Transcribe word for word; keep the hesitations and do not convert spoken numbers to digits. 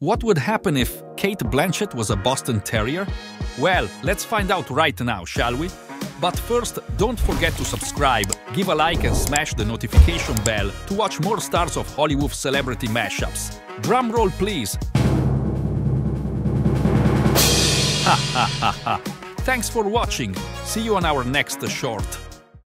What would happen if Cate Blanchett was a Boston Terrier? Well, let's find out right now, shall we? But first, don't forget to subscribe, give a like and smash the notification bell to watch more stars of Hollywood celebrity mashups. Drum roll, please! Ha ha ha ha! Thanks for watching! See you on our next short!